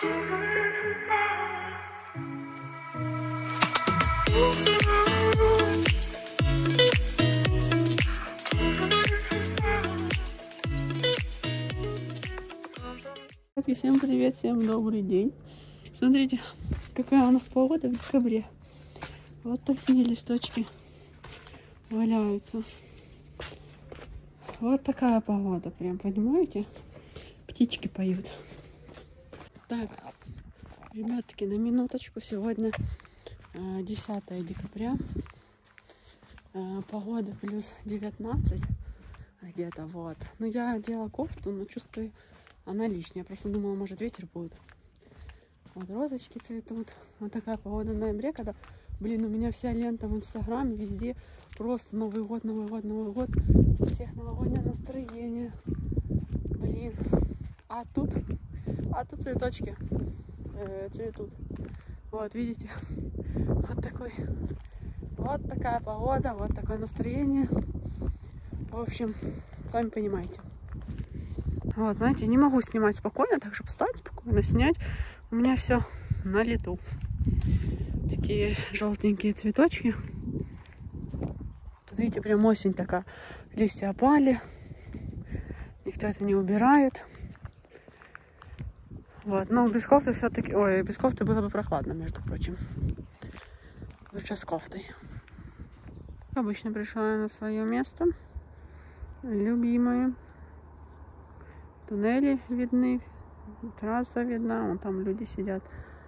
Всем привет, всем добрый день. Смотрите, какая у нас погода в декабре. Вот такие листочки валяются. Вот такая погода, прям, понимаете? Птички поют. Так, ребятки, на минуточку. Сегодня 10 декабря. Погода плюс 19 где-то, вот. Но я одела кофту, но чувствую, она лишняя. Я просто думала, может, ветер будет. Вот розочки цветут. Вот такая погода в ноябре, когда, блин, у меня вся лента в Инстаграме, везде просто Новый год, Новый год, Новый год. У всех новогоднее настроение. Блин. А тут цветочки цветут. Вот, видите? Вот такая погода, вот такое настроение. В общем, сами понимаете. Вот, знаете, не могу снимать спокойно, так чтобы встать спокойно, снять. У меня все на лету. Такие желтенькие цветочки. Тут, видите, прям осень такая. Листья опали. Никто это не убирает. Вот, но без кофты все-таки... Ой, без кофты было бы прохладно, между прочим. Лучше с кофтой. Обычно пришла я на свое место. Любимое. Туннели видны. Трасса видна. Вон там люди сидят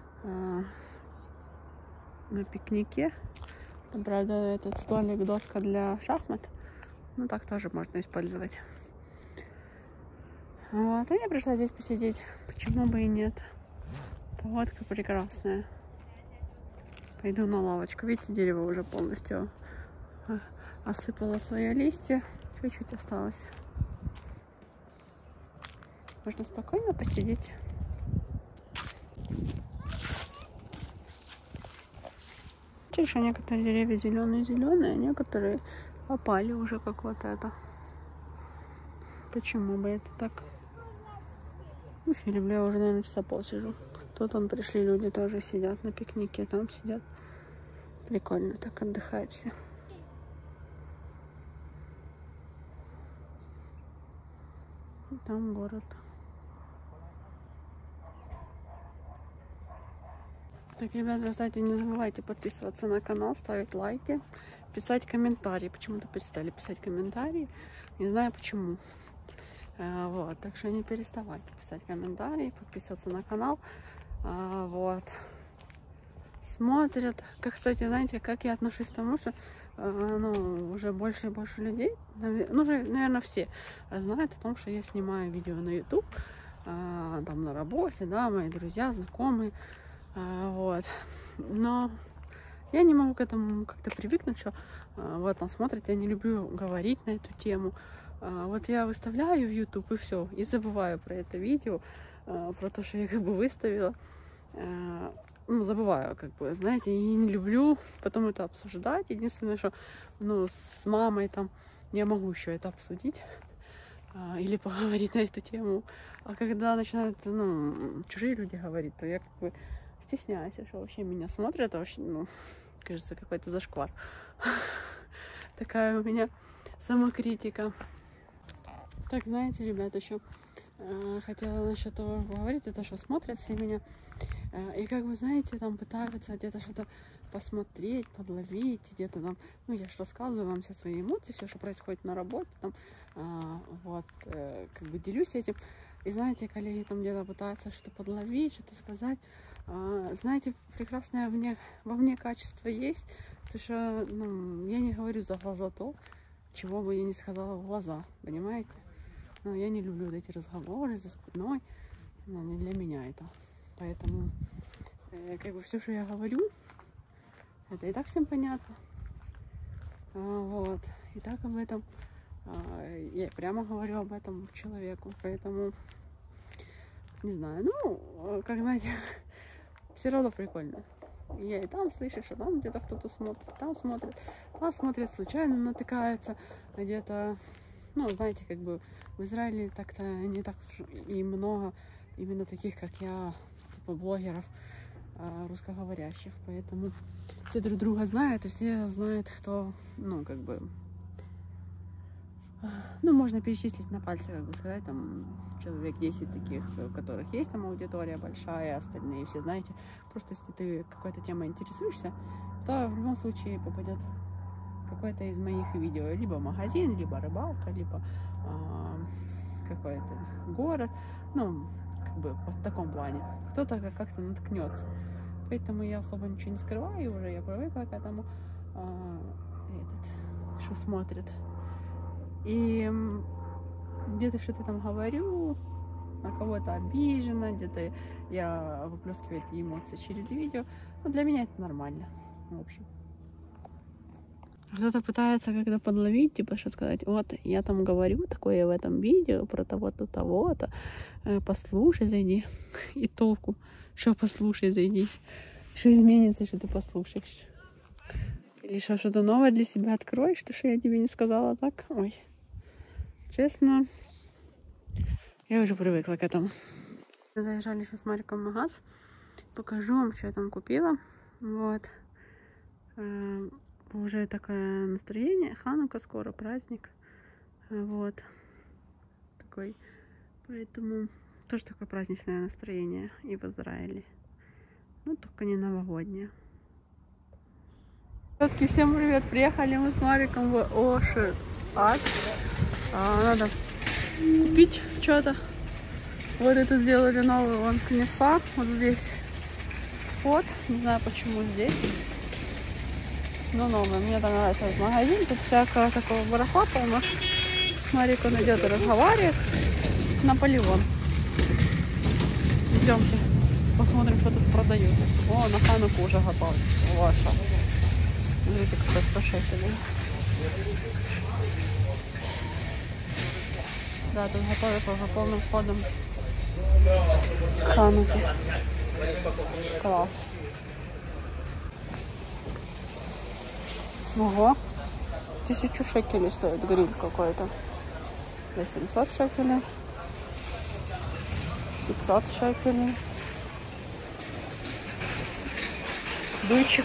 на пикнике. Там, правда, этот столик, доска для шахмат. Ну, так тоже можно использовать. Вот, а я пришла здесь посидеть. Почему бы и нет? Погодка прекрасная. Пойду на лавочку. Видите, дерево уже полностью осыпало свои листья. Чуть-чуть осталось. Можно спокойно посидеть. Еще некоторые деревья зеленые-зеленые, а некоторые опали уже, как вот это. Почему бы это так? Ну, Филипп, я уже, наверное, часа полсижу. Тут пришли люди, тоже сидят на пикнике, там сидят. Прикольно так отдыхают все. И там город. Так, ребята, кстати, не забывайте подписываться на канал, ставить лайки, писать комментарии. Почему-то перестали писать комментарии. Не знаю почему. Вот, так что не переставайте писать комментарии, подписываться на канал. Вот. Смотрят. Как, кстати, знаете, как я отношусь к тому, что ну, уже больше и больше людей, ну, уже, наверное, все знают о том, что я снимаю видео на YouTube, там на работе, да, мои друзья, знакомые. Вот. Но я не могу к этому как-то привыкнуть, что вот там смотрят, я не люблю говорить на эту тему. Вот я выставляю в YouTube и все, и забываю про это видео, про то, что я как бы выставила. Ну, забываю, как бы, знаете, и не люблю потом это обсуждать. Единственное, что, ну, с мамой там я могу еще это обсудить или поговорить на эту тему. А когда начинают, ну, чужие люди говорить, то я как бы стесняюсь, что вообще меня смотрят, а вообще, ну, кажется, какой-то зашквар. Такая у меня самокритика. Так, знаете, ребята, еще хотела насчет того говорить, это что смотрят все меня. И как вы знаете, там пытаются где-то что-то посмотреть, подловить, где-то там, ну, я же рассказываю вам все свои эмоции, все, что происходит на работе, там, вот, как бы делюсь этим. И знаете, коллеги там где-то пытаются что-то подловить, что-то сказать. Знаете, прекрасное во мне качество есть, потому что, ну, я не говорю за глаза то, чего бы я не сказала в глаза, понимаете? Но я не люблю вот эти разговоры за спиной, ну, не для меня это. Поэтому, как бы, все, что я говорю, это и так всем понятно. Вот. И так об этом, я прямо говорю об этом человеку. Поэтому, не знаю, ну, как знаете, все равно прикольно. Я и там слышу, что там где-то кто-то смотрит, там смотрит, вас смотрят, случайно натыкаются где-то. Ну, знаете, как бы в Израиле так-то не так уж и много именно таких, как я, блогеров русскоговорящих, поэтому все друг друга знают, и все знают, кто, ну, как бы, ну, можно перечислить на пальцы, как бы сказать, там, человек 10 таких, у которых есть там аудитория большая, остальные все, знаете, просто если ты какой-то темой интересуешься, то в любом случае попадет какой-то из моих видео, либо магазин, либо рыбалка, либо какой-то город, ну, как бы в таком плане. Кто-то как-то наткнется. Поэтому я особо ничего не скрываю уже, я привыкла к этому, что смотрит. И где-то что-то там говорю, на кого-то обижена, где-то я выплескиваю эти эмоции через видео. Но для меня это нормально, в общем. Кто-то пытается как-то подловить, типа, что сказать, вот, я там говорю такое в этом видео про того-то, того-то, послушай, зайди. И толку, что послушай, зайди. Что изменится, что ты послушаешь. Или что-то новое для себя откроешь, что я тебе не сказала, так? Ой, честно, я уже привыкла к этому. Заезжали еще с Мариком в магаз. Покажу вам, что я там купила. Вот. Уже такое настроение. Ханука скоро, праздник. Вот. Такой. Поэтому тоже такое праздничное настроение и в Израиле. Ну, только не новогоднее. Ребятки, всем привет! Приехали мы с Мариком в Ошер Ад. Надо купить что-то. Вот это сделали новый вон Кнеса. Вот здесь вход. Не знаю, почему здесь. Но новый. Мне там нравится этот магазин. Тут всякого такого барахла полно. Марик, он идет и разговаривает. Наполеон. Идемте. Посмотрим, что тут продают. О, на Хануку уже готовится. Ваша. Смотрите, какой 100 шекелей. Да, тут готовится уже полным ходом Хануки. Класс. Ого. 1000 шекелей стоит гриль какой-то. 800 шекелей. 500 шекелей. Дуйчик.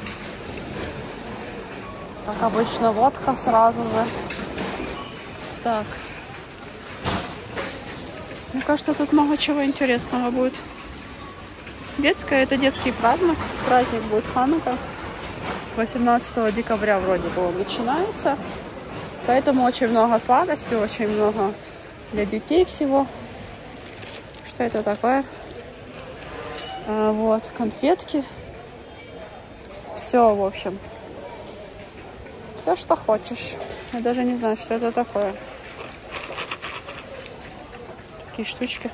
Как обычно, водка сразу же. Так. Мне кажется, тут много чего интересного будет. Детское, это детский праздник. Праздник будет Ханука. 18 декабря вроде бы он начинается. Поэтому очень много сладостей, очень много для детей всего. Что это такое? Вот, конфетки. Все, в общем. Все, что хочешь. Я даже не знаю, что это такое. Такие штучки.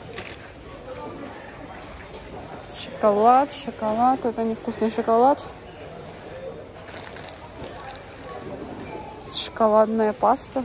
Шоколад, шоколад. Это невкусный шоколад. Шоколадная паста.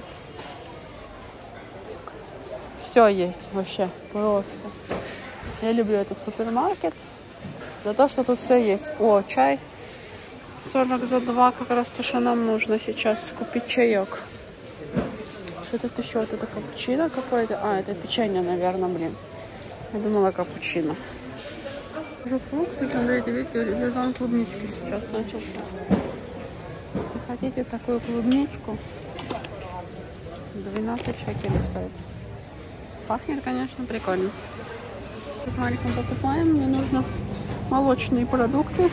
Все есть вообще. Просто. Я люблю этот супермаркет. За то, что тут все есть. О, чай. 40 за 2, как раз то, что нам нужно сейчас купить чаек. Что тут еще? Вот это капучино какое-то. А, это печенье, наверное, блин. Я думала, капучино. Уже фрукты, смотрите, видите, сезон клубнички сейчас начался. Если хотите такую клубничку, 12 шекелей стоит. Пахнет, конечно, прикольно. С Мариком покупаем, мне нужно молочные продукты.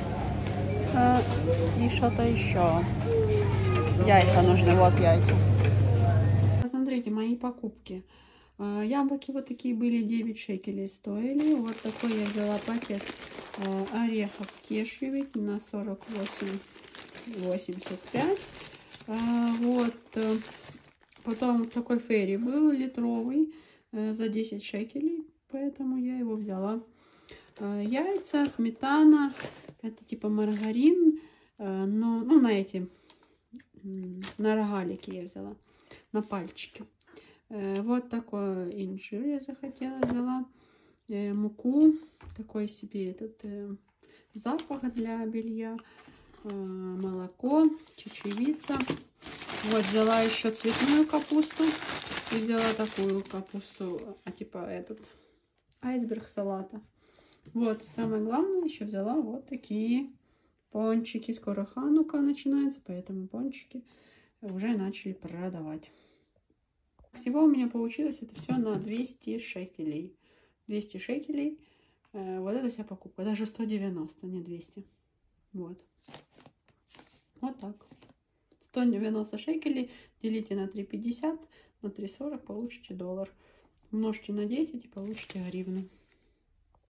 И что-то еще. Яйца нужны, вот яйца. Смотрите, мои покупки. Яблоки вот такие были, 9 шекелей стоили. Вот такой я взяла пакет орехов кешевик на 48,85. Вот. Потом такой ферри был литровый за 10 шекелей, поэтому я его взяла. Яйца, сметана. Это типа маргарин, но, ну, на эти, на рогалики я взяла, на пальчики. Вот такой инжир я захотела, взяла. Муку, такой себе этот запах для белья. Молоко, чечевица. Вот взяла еще цветную капусту и взяла такую капусту, типа этот айсберг салата. Вот, самое главное, еще взяла вот такие пончики. Скоро Ханука начинается, поэтому пончики уже начали продавать. Всего у меня получилось это все на 200 шекелей. 200 шекелей. Вот это вся покупка. Даже 190, не 200. Вот. Вот так. 190 шекелей делите на 3,50, на 3,40 получите $1. Умножьте на 10 и получите гривну.